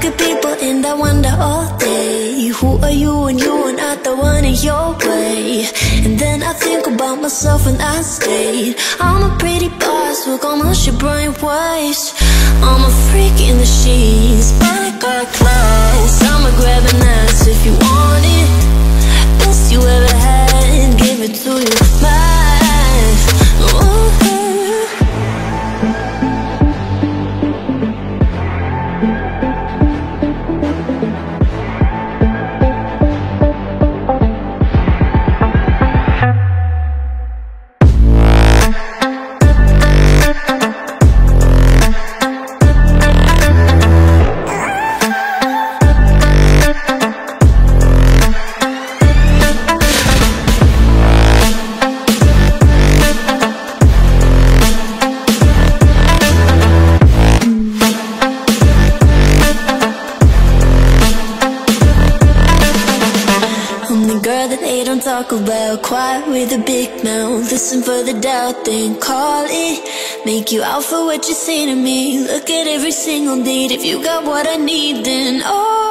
look at people and I wonder all day, who are you when you are not the one in your way? And then I think about myself and I state, I'm a pretty boss, look almost your brain waste. I'm a freak in the sheets, but I got class. I'ma grab an ass if you want it. Best you ever had, give it to you, mine. Ooh. Talk about, quiet with a big mouth, listen for the doubt, then call it. Make you out for what you say to me. Look at every single date. If you got what I need, then oh.